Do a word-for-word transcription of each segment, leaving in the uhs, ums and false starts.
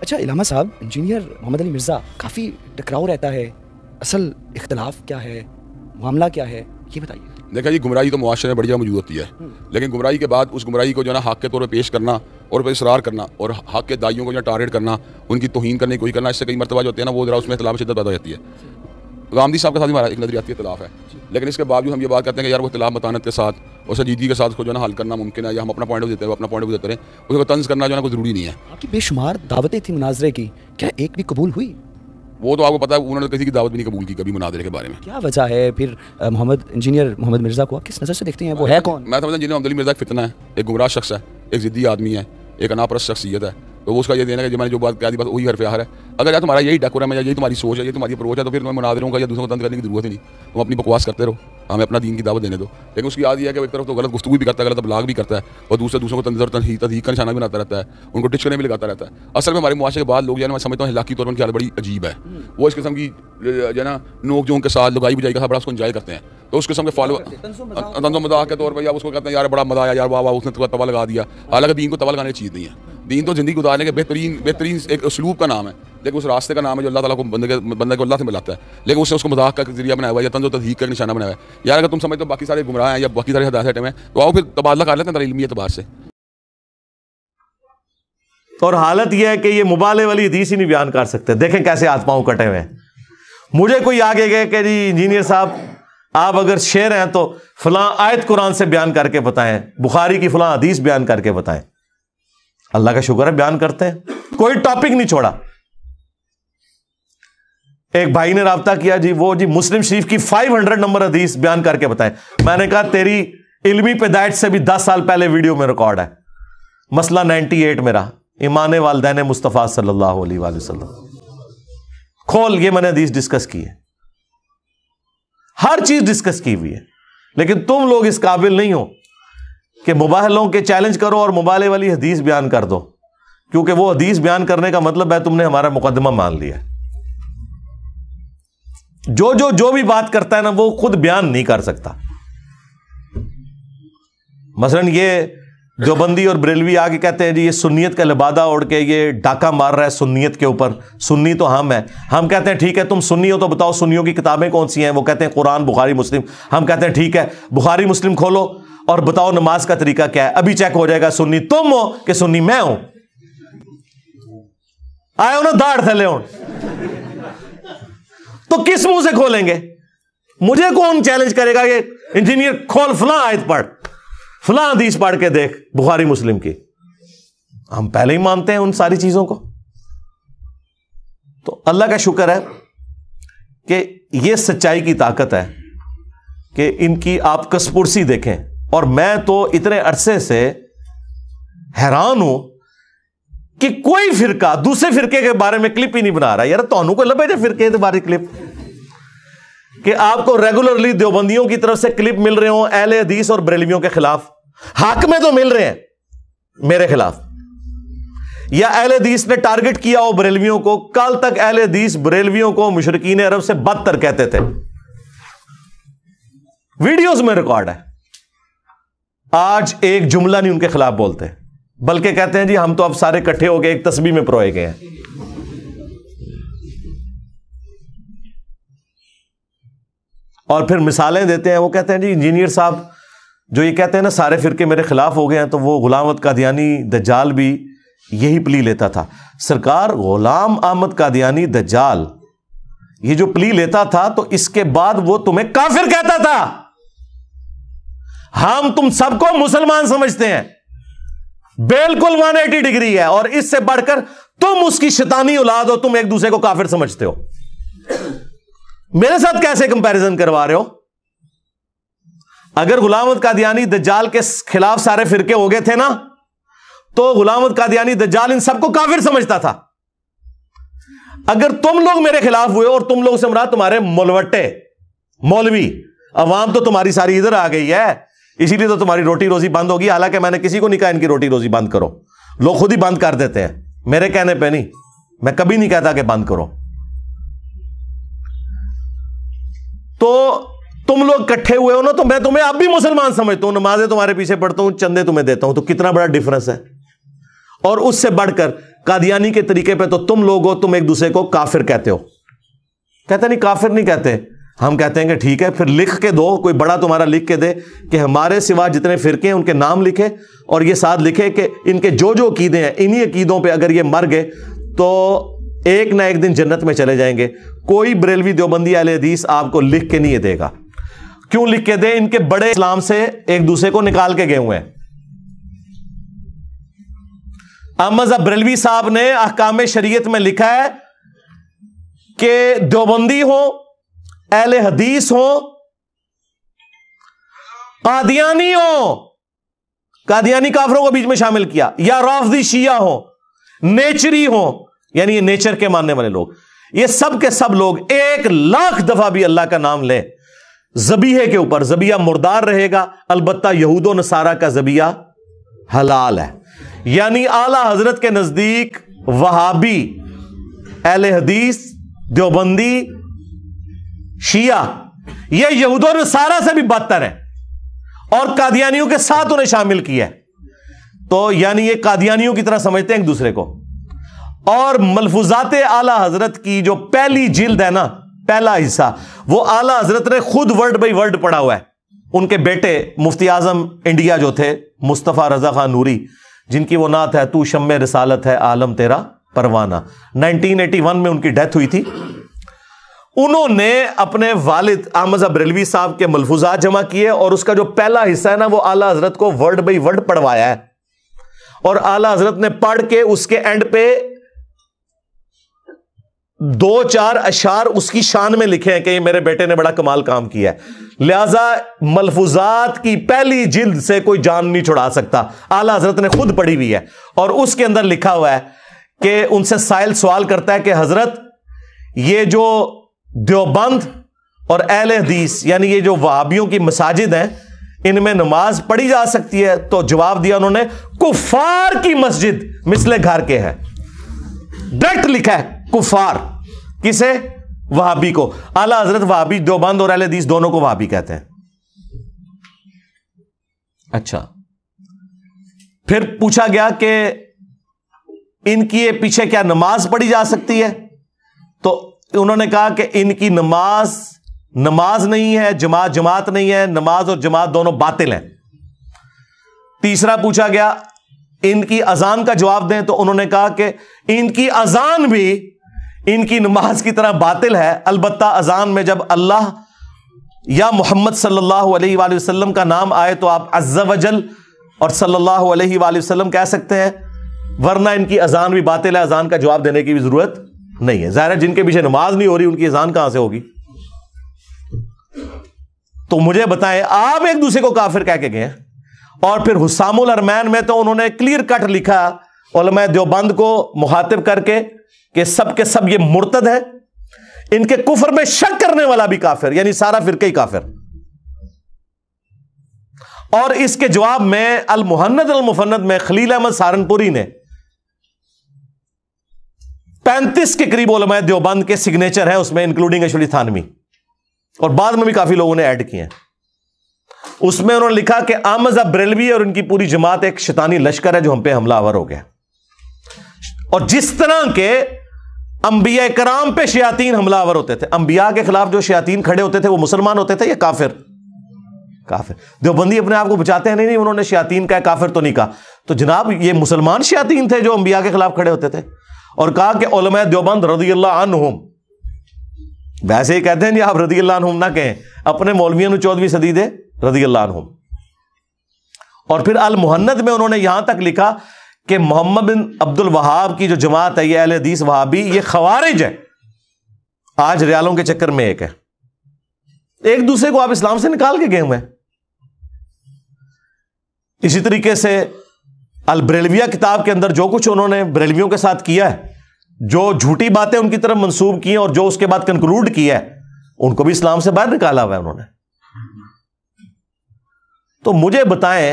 اچھا علامہ صاحب، انجینئر محمد علی مرزا، کافی ٹکراؤ رہتا ہے، اصل اختلاف کیا ہے، معاملہ کیا ہے، یہ بتائیے. دیکھیں جی، گمراہی تو معاشرے میں بڑی جگہ موجود ہوتی ہے، لیکن گمراہی کے بعد اس گمراہی کو جو ہے نا حق کے طور پہ پیش کرنا اور پہ اصرار کرنا اور حق کے دائیوں کو جو ٹارگیٹ کرنا، ان کی توہین کرنے کی کوشش کرنا، اس سے کئی مرتبہ جو ہوتے ہیں نا وہ ذرا اس میں اختلاف شدت پیدا ہو جاتی ہے. غامدی صاحب کے ساتھ ہمارا ایک نظریاتی اختلاف ہے، لیکن اس کے باوجود ہم یہ بات کرتے ہیں کہ یار وہ اختلاف متانت کے ساتھ اور سنجیدگی کے ساتھ اس کو جو ہے نا حل کرنا ممکن ہے، یا ہم اپنا پوائنٹ آف دیتے ہیں، اپنا پوائنٹ آف دیتے رہیں، اس کو طنز کرنا جو ہے نا کوئی ضروری نہیں ہے. آپ کی بے شمار دعوتیں تھیں مناظرے کی، کیا ایک بھی قبول ہوئی؟ وہ تو آپ کو پتا ہے انہوں نے کسی کی دعوت بھی نہیں قبول کی کبھی مناظرے کے بارے میں. کیا وجہ ہے پھر محمد انجینئر محمد مرزا کو آپ کس نظر سے دیکھتے ہیں؟ وہ ہے کون؟ میں سمجھتا ہوں انجینئر محمد علی مرزا ایک فتنہ ہے، ایک گمراہ شخص ہے، ایک ضدی آدمی ہے، ایک اناپرست شخصیت ہے. تو وہ اس کا یہ دینا ہے کہ میں نے جو بات کہا تھی بس وہی حرف آخر ہے. اگر یار تمہارا یہی ڈیکورم ہے یا یہی تمہاری سوچ ہے، یہ تمہاری اپروچ ہے، تو پھر تمہیں مناظروں کا یا دوسروں کو تنز کرنے کی ضرورت ہی نہیں. تم اپنی بکواس کرتے رہو، ہمیں اپنا دین کی دعوت دینے دو. لیکن اس کی یاد یہ ہے کہ ایک طرف تو غلط گفتگو بھی کرتا ہے، غلط ابلاغ بھی کرتا ہے، اور دوسرے دوسروں کو تنظر تحقیق کا نشانہ بھی بناتا رہتا ہے، ان کو ٹچ کرنے بھی لگاتا رہتا ہے. اصل میں ہمارے معاشرے کے بعد لوگ جو ہے نا میں سمجھتا ہوں ہلاکی طور پر ان کی حالت بڑی عجیب ہے. وہ اس قسم کی جو ہے نا نوک جھونک کے ساتھ لگائی بجائی کا بڑا اس کو انجوائے کرتے ہیں. تو اس قسم کے فالو طنز و مزاح کے طور پر یا اس کو کہتے ہیں یار بڑا مزہ آیا، یار واہ واہ اس نے توا لگا دیا. حالانکہ دین کو توا لگانے کی چیز نہیں ہے. دین تو زندگی گزارنے کے بہترین بہترین ایک اسلوب کا نام ہے، لیکن اس راستے کا نام ہے جو اللہ تعالیٰ کو بندے کے بندے کو اللہ سے ملاتا ہے. لیکن اس نے اس کو مذاق کا ذریعہ بنایا ہوا ہے یا طنز و تضحیک کا نشانہ بنایا ہوا ہے. یار اگر تم سمجھتے ہو باقی سارے گمراہ ہیں یا باقی سارے ہدایت ہیں تو آؤ پھر تبادلہ کر لیتے ہیں علمی اعتبار سے. اور حالت یہ ہے کہ یہ مبالغے والی حدیث ہی نہیں بیان کر سکتے. دیکھیں کیسے ہاتھ پاؤں کٹے ہوئے ہیں. مجھے کوئی آگے گئے کہ جی انجینئر صاحب آپ اگر شعر ہیں تو فلاں آیت قرآن سے بیان کر کے بتائیں، بخاری کی فلاں حدیث بیان کر کے بتائیں. اللہ کا شکر ہے بیان کرتے ہیں، کوئی ٹاپک نہیں چھوڑا. ایک بھائی نے رابطہ کیا جی وہ جی مسلم شریف کی فائیو ہنڈریڈ نمبر حدیث بیان کر کے بتائیں. میں نے کہا تیری علمی پیدائش سے بھی دس سال پہلے ویڈیو میں ریکارڈ ہے. مسئلہ نائنٹی ایٹ میرا ایمان والدین مصطفیٰ صلی اللہ علیہ وآلہ وسلم کھول، یہ میں نے حدیث ڈسکس کی ہے، ہر چیز ڈسکس کی ہوئی ہے. لیکن تم لوگ اس قابل نہیں ہو کہ مباحلوں کے چیلنج کرو اور مبالغے والی حدیث بیان کر دو، کیونکہ وہ حدیث بیان کرنے کا مطلب ہے تم نے ہمارا مقدمہ مان لیا. جو جو جو بھی بات کرتا ہے نا وہ خود بیان نہیں کر سکتا. مثلا یہ جو بندی اور بریلوی آ کے کہتے ہیں جی یہ سنیت کا لبادہ اوڑھ کے یہ ڈاکہ مار رہا ہے سنیت کے اوپر، سنی تو ہم ہیں. ہم کہتے ہیں ٹھیک ہے تم سنی ہو تو بتاؤ سنیوں کی کتابیں کون سی ہیں. وہ کہتے ہیں قرآن بخاری مسلم. ہم کہتے ہیں ٹھیک ہے بخاری مسلم کھولو اور بتاؤ نماز کا طریقہ کیا ہے. ابھی چیک ہو جائے گا سنی تم ہو کہ سنی میں ہوں. آئے ہو نا داڑھ تھلے ہوں تو کس منہ سے کھولیں گے؟ مجھے کون چیلنج کرے گا کہ انجینئر کھول فلاں آیت پڑھ، فلاں حدیث پڑھ کے دیکھ بخاری مسلم کی. ہم پہلے ہی مانتے ہیں ان ساری چیزوں کو. تو اللہ کا شکر ہے کہ یہ سچائی کی طاقت ہے کہ ان کی آپ کس پرسی دیکھیں. اور میں تو اتنے عرصے سے حیران ہوں کہ کوئی فرقہ دوسرے فرقے کے بارے میں کلپ ہی نہیں بنا رہا. یار تونوں کو لبے جائے فرقے کے بارے کلپ کہ آپ کو ریگولرلی دیوبندیوں کی طرف سے کلپ مل رہے ہوں اہل حدیث اور بریلویوں کے خلاف. حق میں تو مل رہے ہیں میرے خلاف، یا اہل حدیث نے ٹارگٹ کیا ہو بریلویوں کو. کل تک اہل حدیث بریلویوں کو مشرکین عرب سے بدتر کہتے تھے، ویڈیوز میں ریکارڈ ہے. آج ایک جملہ نہیں ان کے خلاف بولتے، بلکہ کہتے ہیں جی ہم تو اب سارے اکٹھے ہو کے ایک تسبیح میں پروئے گئے ہیں. اور پھر مثالیں دیتے ہیں. وہ کہتے ہیں جی انجینئر صاحب جو یہ کہتے ہیں نا سارے فرقے میرے خلاف ہو گئے ہیں، تو وہ غلام احمد قادیانی دجال بھی یہی پلی لیتا تھا. سرکار غلام احمد قادیانی دجال یہ جو پلی لیتا تھا تو اس کے بعد وہ تمہیں کافر کہتا تھا. ہم تم سب کو مسلمان سمجھتے ہیں، بالکل ون ایٹی ڈگری ہے. اور اس سے بڑھ کر تم اس کی شیطانی اولاد ہو، تم ایک دوسرے کو کافر سمجھتے ہو. میرے ساتھ کیسے کمپیریزن کروا رہے ہو؟ اگر غلام احمد قادیانی دجال کے خلاف سارے فرقے ہو گئے تھے نا تو غلام احمد قادیانی دجال ان سب کو کافر سمجھتا تھا. اگر تم لوگ میرے خلاف ہوئے اور تم لوگ سے مراد تمہارے مولوٹے مولوی عوام تو تمہاری ساری ادھر آ گئی ہے، اسی لیے تو تمہاری روٹی روزی بند ہوگی. حالانکہ میں نے کسی کو نہیں کہا ان کی روٹی روزی بند کرو، لوگ خود ہی بند کر دیتے ہیں میرے کہنے پہ نہیں. میں کبھی نہیں کہتا کہ بند کرو. تو تم لوگ کٹھے ہوئے ہو نا تو میں تمہیں اب بھی مسلمان سمجھتا ہوں، نمازیں تمہارے پیچھے پڑھتا ہوں، چندے تمہیں دیتا ہوں. تو کتنا بڑا ڈفرنس ہے. اور اس سے بڑھ کر قادیانی کے طریقے پہ تو تم لوگ ہو، تم ایک دوسرے کو کافر کہتے ہو. کہتے نہیں کافر نہیں کہتے. ہم کہتے ہیں کہ ٹھیک ہے، پھر لکھ کے دو، کوئی بڑا تمہارا لکھ کے دے کہ ہمارے سوا جتنے فرقے ہیں ان کے نام لکھے، اور یہ ساتھ لکھے کہ ان کے جو جو عقیدے ہیں انہی عقیدوں پہ اگر یہ مر گئے تو ایک نہ ایک دن جنت میں چلے جائیں گے. کوئی بریلوی دیوبندی اہل حدیث آپ کو لکھ کے نہیں یہ دے گا. کیوں لکھ کے دے؟ ان کے بڑے اسلام سے ایک دوسرے کو نکال کے گئے ہوئے ہیں. احمد بریلوی صاحب نے احکام شریعت میں لکھا ہے کہ دیوبندی ہو، اہل حدیث ہو، قادیانی ہو، قادیانی کافروں کو بیچ میں شامل کیا، یا رافضی شیعہ ہو، نیچری ہو، یعنی یہ نیچر کے ماننے والے لوگ، یہ سب کے سب لوگ ایک لاکھ دفعہ بھی اللہ کا نام لیں ذبیحے کے اوپر، ذبیحہ مردار رہے گا. البتہ یہود و نصارہ کا ذبیحہ حلال ہے. یعنی اعلی حضرت کے نزدیک وہابی، اہل حدیث، دیوبندی، شیعہ یہ یہود و نصارہ سے بھی بدتر ہے، اور قادیانیوں کے ساتھ انہیں شامل کیا ہے. تو یعنی یہ قادیانیوں کی طرح سمجھتے ہیں ایک دوسرے کو. اور ملفوظات اعلی حضرت کی جو پہلی جلد ہے نا، پہلا حصہ، وہ اعلی حضرت نے خود ورڈ بائی ورڈ پڑھا ہوا ہے. ان کے بیٹے مفتی اعظم انڈیا جو تھے مصطفیٰ رضا خان نوری، جن کی وہ نعت ہے تو شمع رسالت ہے عالم تیرا پروانہ، نائنٹین ایٹی ون میں ان کی ڈیتھ ہوئی تھی. انہوں نے اپنے والد احمد بریلوی صاحب کے ملفوظات جمع کیے، اور اس کا جو پہلا حصہ ہے نا وہ اعلی حضرت کو ورڈ بائی ورڈ پڑھوایا ہے. اور اعلی حضرت نے پڑھ کے اس کے اینڈ پہ دو چار اشعار اس کی شان میں لکھے ہیں کہ یہ میرے بیٹے نے بڑا کمال کام کیا ہے. لہذا ملفوظات کی پہلی جلد سے کوئی جان نہیں چھڑا سکتا. اعلی حضرت نے خود پڑھی ہوئی ہے، اور اس کے اندر لکھا ہوا ہے کہ ان سے سائل سوال کرتا ہے کہ حضرت یہ جو دیوبند اور اہل حدیث یعنی یہ جو وہابیوں کی مساجد ہیں ان میں نماز پڑھی جا سکتی ہے؟ تو جواب دیا انہوں نے کفار کی مسجد مثل گھر کے ہے. ڈائریکٹ لکھا ہے کفار. کسے؟ وہابی کو. اعلی حضرت وہابی، دیوبند اور اہل حدیث دونوں کو وہابی کہتے ہیں. اچھا، پھر پوچھا گیا کہ ان کی پیچھے کیا نماز پڑھی جا سکتی ہے؟ تو انہوں نے کہا کہ ان کی نماز نماز نہیں ہے، جماعت جماعت نہیں ہے، نماز اور جماعت دونوں باطل ہیں. تیسرا پوچھا گیا ان کی اذان کا جواب دیں، تو انہوں نے کہا کہ ان کی اذان بھی ان کی نماز کی طرح باطل ہے. البتہ اذان میں جب اللہ یا محمد صلی اللہ علیہ وآلہ وسلم کا نام آئے تو آپ عز وجل اور صلی اللہ علیہ وآلہ وسلم کہہ سکتے ہیں، ورنہ ان کی اذان بھی باطل ہے. اذان کا جواب دینے کی بھی ضرورت نہیں ہے. ظاہر ہے جن کے پیچھے نماز نہیں ہو رہی ان کی اذان کہاں سے ہوگی؟ تو مجھے بتائیں، آپ ایک دوسرے کو کافر کہہ کے گئے. اور پھر حسام الارمین میں تو انہوں نے کلیئر کٹ لکھا علماء دیوبند کو مخاطب کر کے کہ سب کے سب یہ مرتد ہیں، ان کے کفر میں شک کرنے والا بھی کافر، یعنی سارا فرقہ ہی کافر. اور اس کے جواب میں المہند المفند میں خلیل احمد سہارنپوری نے پینتیس کے قریب علماء دیوبند کے سگنیچر ہیں اس میں، انکلوڈنگ اشوری تھانوی، اور بعد میں بھی کافی لوگوں نے ایڈ کیے ہیں. اس میں انہوں نے لکھا کہ احمد بریلوی اور ان کی پوری جماعت ایک شیطانی لشکر ہے جو ہم پہ حملہ آور ہو گیا. اور جس طرح کے انبیاء کرام پہ شیاطین حملہ آور ہوتے تھے، انبیاء کے خلاف جو شیاطین کھڑے ہوتے تھے وہ مسلمان ہوتے تھے یا کافر؟ کافر. دیوبندی اپنے آپ کو بچاتے ہیں نہیں نہیں انہوں نے شیاطین کا کافر تو نہیں کہا. تو جناب یہ مسلمان شیاطین تھے جو انبیاء کے خلاف کھڑے ہوتے تھے. اور کہا کہ علماء دیوبند رضی اللہ عنہم، ویسے ہی کہتے ہیں جی آپ رضی اللہ عنہم نہ کہیں، اپنے مولویوں نے چودہویں صدی دے رضی اللہ عنہم. اور پھر المہند میں انہوں نے یہاں تک لکھا کہ محمد بن عبد الوہاب کی جو جماعت ہے یہ اہل حدیث وہابی، یہ خوارج ہے. آج ریالوں کے چکر میں ایک ہے، ایک دوسرے کو آپ اسلام سے نکال کے گئے ہوئے ہیں. اسی طریقے سے البریلویہ کتاب کے اندر جو کچھ انہوں نے بریلویوں کے ساتھ کیا ہے، جو جھوٹی باتیں ان کی طرف منسوب کی ہیں اور جو اس کے بعد کنکلوڈ کیا ہے، ان کو بھی اسلام سے باہر نکالا ہوا ہے انہوں نے. تو مجھے بتائیں،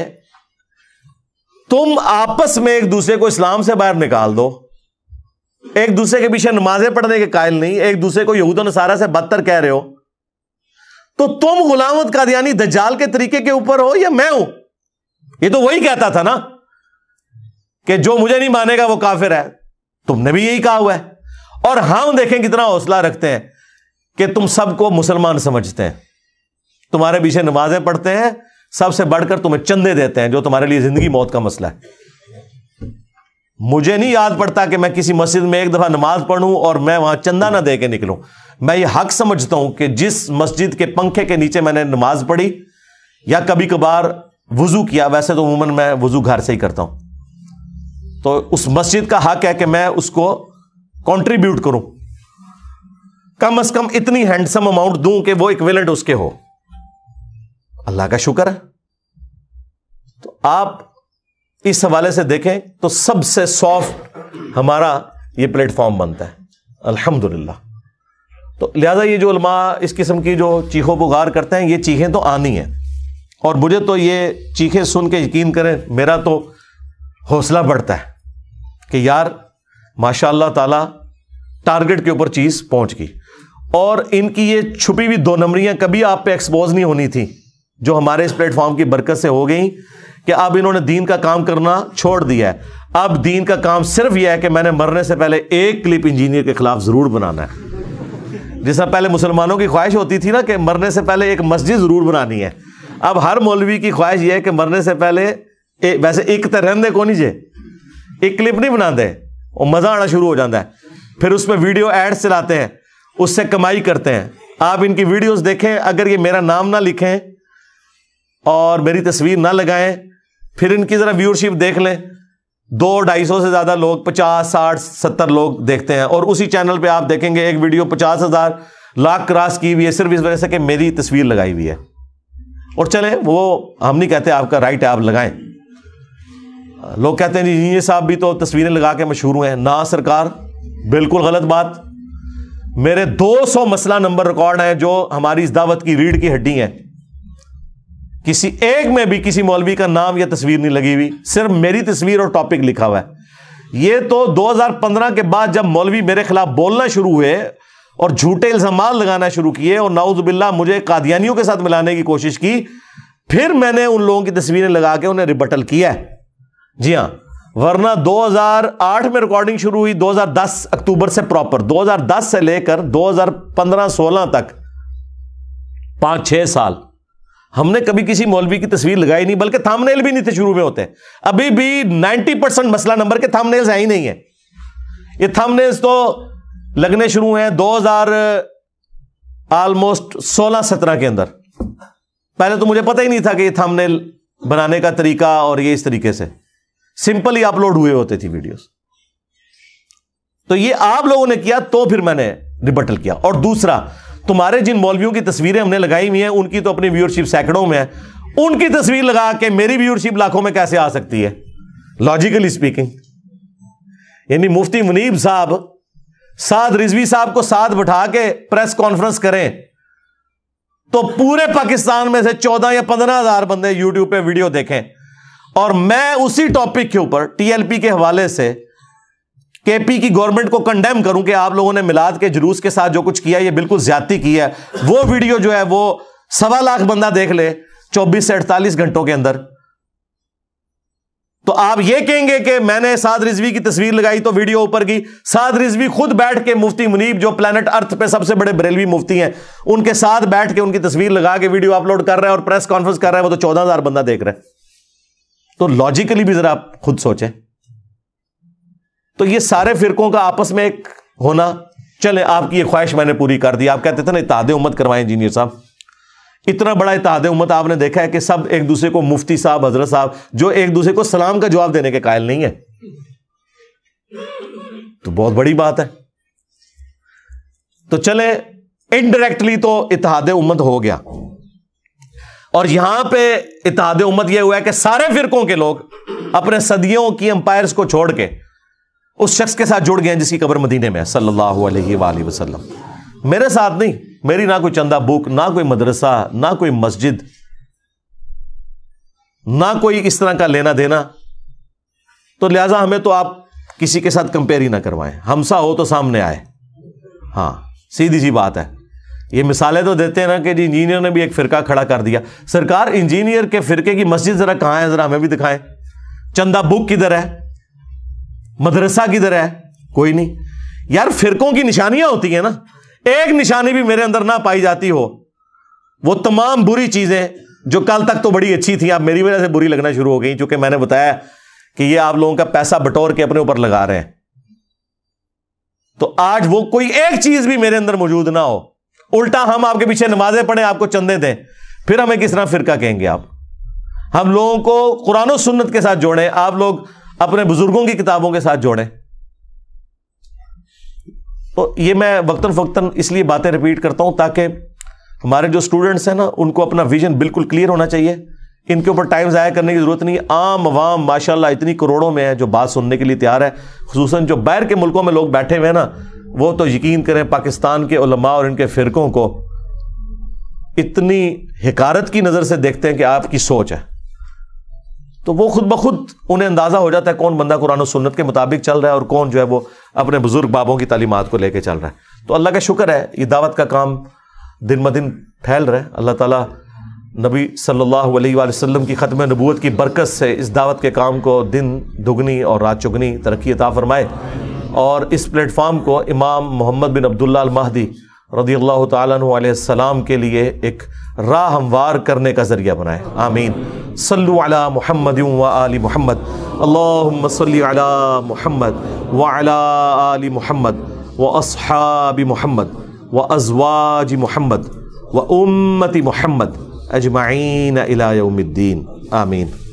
تم آپس میں ایک دوسرے کو اسلام سے باہر نکال دو، ایک دوسرے کے پیچھے نمازیں پڑھنے کے قائل نہیں، ایک دوسرے کو یہود و نصارہ سے بدتر کہہ رہے ہو، تو تم غلام احمد قادیانی دجال کے طریقے کے اوپر ہو یا میں ہوں؟ یہ تو وہی کہتا تھا نا کہ جو مجھے نہیں مانے گا وہ کافر ہے. تم نے بھی یہی کہا ہوا ہے. اور ہم دیکھیں کتنا حوصلہ رکھتے ہیں کہ تم سب کو مسلمان سمجھتے ہیں, تمہارے پیچھے نمازیں پڑھتے ہیں, سب سے بڑھ کر تمہیں چندے دیتے ہیں جو تمہارے لیے زندگی موت کا مسئلہ ہے. مجھے نہیں یاد پڑتا کہ میں کسی مسجد میں ایک دفعہ نماز پڑھوں اور میں وہاں چندہ نہ دے کے نکلوں. میں یہ حق سمجھتا ہوں کہ جس مسجد کے پنکھے کے نیچے میں نے نماز پڑھی یا کبھی کبھار وضو کیا, ویسے تو عموماً میں وضو گھر سے ہی کرتا ہوں, تو اس مسجد کا حق ہے کہ میں اس کو کنٹریبیوٹ کروں, کم از کم اتنی ہینڈسم اماؤنٹ دوں کہ وہ ایکویلنٹ اس کے ہو. اللہ کا شکر ہے. تو آپ اس حوالے سے دیکھیں تو سب سے سافٹ ہمارا یہ پلیٹ فارم بنتا ہے الحمدللہ. تو لہذا یہ جو علماء اس قسم کی جو چیخوں پکار کرتے ہیں, یہ چیخیں تو آنی ہیں, اور مجھے تو یہ چیخیں سن کے یقین کریں میرا تو حوصلہ بڑھتا ہے کہ یار ماشاء اللہ تعالی ٹارگٹ کے اوپر چیز پہنچ گئی. اور ان کی یہ چھپی ہوئی دو نمبریاں کبھی آپ پہ ایکسپوز نہیں ہونی تھی, جو ہمارے اس پلیٹ فارم کی برکت سے ہو گئیں کہ اب انہوں نے دین کا کام کرنا چھوڑ دیا ہے. اب دین کا کام صرف یہ ہے کہ میں نے مرنے سے پہلے ایک کلپ انجینئر کے خلاف ضرور بنانا ہے. جس طرح پہلے مسلمانوں کی خواہش ہوتی تھی نا کہ مرنے سے پہلے ایک مسجد ضرور بنانی ہے, اب ہر مولوی کی خواہش یہ ہے کہ مرنے سے پہلے ویسے ایک تو رہن دے کو نہیں جے ایک کلپ نہیں بنا دے, اور مزہ آنا شروع ہو جاتا ہے. پھر اس پہ ویڈیو ایڈ چلاتے ہیں, اس سے کمائی کرتے ہیں. آپ ان کی ویڈیوز دیکھیں, اگر یہ میرا نام نہ لکھیں اور میری تصویر نہ لگائیں, پھر ان کی ذرا ویورشپ دیکھ لیں, دو ڈھائی سو سے زیادہ لوگ, پچاس ساٹھ ستر لوگ دیکھتے ہیں, اور اسی چینل پہ آپ دیکھیں گے ایک ویڈیو پچاس ہزار لاکھ کراس کی ہوئی ہے صرف اس وجہ سے کہ میری تصویر لگائی ہوئی ہے. اور چلیں وہ ہم نہیں کہتے, آپ کا رائٹ ہے آپ لگائیں. لوگ کہتے ہیں جی یہ صاحب بھی تو تصویریں لگا کے مشہور ہوئے ہیں. نا سرکار, بالکل غلط بات. میرے دو سو مسئلہ نمبر ریکارڈ ہیں جو ہماری اس دعوت کی ریڑھ کی ہڈی ہیں, کسی ایک میں بھی کسی مولوی کا نام یا تصویر نہیں لگی ہوئی, صرف میری تصویر اور ٹاپک لکھا ہوا ہے. یہ تو دو ہزار پندرہ کے بعد جب مولوی میرے خلاف بولنا شروع ہوئے اور جھوٹے الزامات لگانا شروع کیے اور نعوذ باللہ مجھے قادیانیوں کے ساتھ ملانے کی کوشش کی, پھر میں نے ان لوگوں کی تصویریں لگا کے انہیں ریبٹل کیا ہے. جی ہاں, ورنہ دو ہزار آٹھ میں ریکارڈنگ شروع ہوئی, دو ہزار دس اکتوبر سے پراپر, دو ہزار دس سے لے کر دو ہزار پندرہ سولہ تک پانچ چھ سال ہم نے کبھی کسی مولوی کی تصویر لگائی نہیں, بلکہ تھامنیل بھی نہیں تھے شروع میں ہوتے. ابھی بھی نائنٹی پرسینٹ مسئلہ نمبر کے تھامنیلز ہیں ہی نہیں ہیں. یہ تھامنیلز تو لگنے شروع ہیں دو ہزار آلموسٹ سولہ سترہ کے اندر. پہلے تو مجھے پتہ ہی نہیں تھا کہ یہ تھامنیل بنانے کا طریقہ, اور یہ اس طریقے سے سمپل ہی اپلوڈ ہوئے ہوتے تھی ویڈیوز. تو یہ آپ لوگوں نے کیا تو پھر میں نے ریبٹل کیا. اور دوسرا, تمہارے جن مولویوں کی تصویریں ہم نے لگائی ہوئی ہیں ان کی تو اپنی ویورشپ سینکڑوں میں ہے, ان کی تصویر لگا کے میری ویورشپ لاکھوں میں کیسے آ سکتی ہے لاجیکلی اسپیکنگ. یعنی مفتی منیب صاحب سعد رضوی صاحب کو ساتھ بٹھا کے پریس کانفرنس کریں تو پورے پاکستان میں سے چودہ یا پندرہ ہزار بندے یوٹیوب پہ ویڈیو دیکھیں, اور میں اسی ٹاپک کے اوپر ٹی ایل پی کے حوالے سے کے پی کی گورنمنٹ کو کنڈیم کروں کہ آپ لوگوں نے میلاد کے جلوس کے ساتھ جو کچھ کیا یہ بالکل زیادتی کی ہے. وہ ویڈیو جو ہے وہ سوا لاکھ بندہ دیکھ لے چوبیس سے اڑتالیس گھنٹوں کے اندر, تو آپ یہ کہیں گے کہ میں نے سعد رضوی کی تصویر لگائی تو ویڈیو اوپر کی. سعد رضوی خود بیٹھ کے مفتی منیب جو پلانٹ ارتھ پہ سب سے بڑے بریلوی مفتی ہیں ان کے ساتھ بیٹھ کے ان کی تصویر لگا کے ویڈیو اپلوڈ کر رہے ہیں اور پریس کانفرنس کر رہے ہیں, وہ تو چودہ ہزار بندہ دیکھ رہے ہیں. تو لاجیکلی بھی ذرا آپ خود سوچیں. تو یہ سارے فرقوں کا آپس میں ایک ہونا, چلے آپ کی یہ خواہش میں نے پوری کر دی. آپ کہتے تھے نا اتحاد امت کروائیں انجینئر صاحب, اتنا بڑا اتحاد امت آپ نے دیکھا ہے کہ سب ایک دوسرے کو مفتی صاحب حضرت صاحب جو ایک دوسرے کو سلام کا جواب دینے کے قائل نہیں ہے, تو بہت بڑی بات ہے. تو چلے انڈائریکٹلی تو اتحاد امت ہو گیا, اور یہاں پہ اتحاد امت یہ ہوا ہے کہ سارے فرقوں کے لوگ اپنے صدیوں کی امپائرز کو چھوڑ کے اس شخص کے ساتھ جڑ گئے ہیں جس کی قبر مدینے میں ہے صلی اللہ علیہ وآلہ وسلم. میرے ساتھ نہیں, میری نہ کوئی چندہ بک, نہ کوئی مدرسہ, نہ کوئی مسجد, نہ کوئی اس طرح کا لینا دینا. تو لہٰذا ہمیں تو آپ کسی کے ساتھ کمپیئر ہی نہ کروائیں, ہمسا ہو تو سامنے آئے. ہاں سیدھی سی بات ہے. یہ مثالیں تو دیتے ہیں نا کہ جی انجینئر نے بھی ایک فرقہ کھڑا کر دیا. سرکار انجینئر کے فرقے کی مسجد ذرا کہاں ہے, ذرا ہمیں بھی دکھائیں. چندہ بک کدھر ہے, مدرسہ کدھر ہے؟ کوئی نہیں. یار فرقوں کی نشانیاں ہوتی ہیں نا, ایک نشانی بھی میرے اندر نہ پائی جاتی ہو, وہ تمام بری چیزیں جو کل تک تو بڑی اچھی تھیں اب میری وجہ سے بری لگنا شروع ہو گئی, چونکہ میں نے بتایا کہ یہ آپ لوگوں کا پیسہ بٹور کے اپنے اوپر لگا رہے ہیں. تو آج وہ کوئی ایک چیز بھی میرے اندر موجود نہ ہو, الٹا ہم آپ کے پیچھے نمازیں پڑھیں, آپ کو چندے دیں, پھر ہمیں کس طرح فرقہ کہیں گے آپ؟ ہم لوگوں کو قرآن و سنت کے ساتھ جوڑیں, آپ لوگ اپنے بزرگوں کی کتابوں کے ساتھ جوڑیں. تو یہ میں وقتاً فوقتاً اس لیے باتیں ریپیٹ کرتا ہوں تاکہ ہمارے جو اسٹوڈنٹس ہیں نا ان کو اپنا ویژن بالکل کلیئر ہونا چاہیے. ان کے اوپر ٹائم ضائع کرنے کی ضرورت نہیں. عام عوام ماشاءاللہ اتنی کروڑوں میں ہے جو بات سننے کے لیے تیار ہے, خصوصاً جو باہر کے ملکوں میں لوگ بیٹھے ہوئے ہیں نا, وہ تو یقین کریں پاکستان کے علماء اور ان کے فرقوں کو اتنی حقارت کی نظر سے دیکھتے ہیں کہ آپ کی سوچ ہے. تو وہ خود بخود انہیں اندازہ ہو جاتا ہے کون بندہ قرآن و سنت کے مطابق چل رہا ہے اور کون جو ہے وہ اپنے بزرگ بابوں کی تعلیمات کو لے کے چل رہا ہے. تو اللہ کا شکر ہے یہ دعوت کا کام دن بدن پھیل رہا ہے. اللہ تعالیٰ نبی صلی اللہ علیہ وآلہ وسلم کی ختم نبوت کی برکت سے اس دعوت کے کام کو دن دگنی اور رات چگنی ترقی عطا فرمائے, اور اس پلیٹ فارم کو امام محمد بن عبداللہ المہدی رضی اللہ تعالیٰ عنہ علیہ السلام کے لیے ایک راہ ہموار کرنے کا ذریعہ بنائے. آمین. صلو علی محمد و آل محمد. اللہم صلی علی محمد وعلی آل محمد و اصحاب محمد و ازواج محمد و امت محمد اجمعین الی یوم الدین. آمین.